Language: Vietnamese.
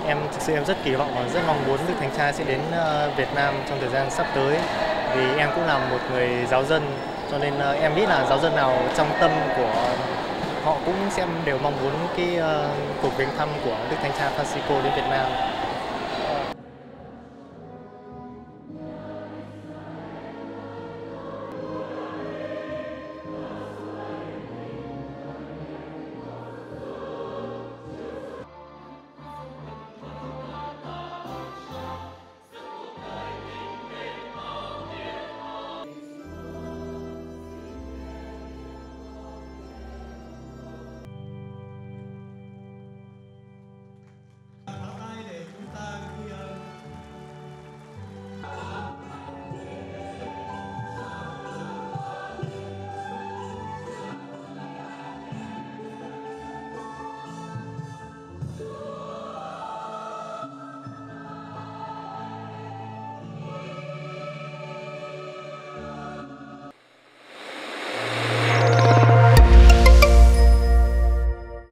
Em thực sự em rất kỳ vọng và rất mong muốn Đức Thánh Cha sẽ đến Việt Nam trong thời gian sắp tới. Vì em cũng là một người giáo dân, cho nên em nghĩ là giáo dân nào trong tâm của họ cũng sẽ đều mong muốn cái cuộc viếng thăm của Đức Thánh Cha Francisco đến Việt Nam.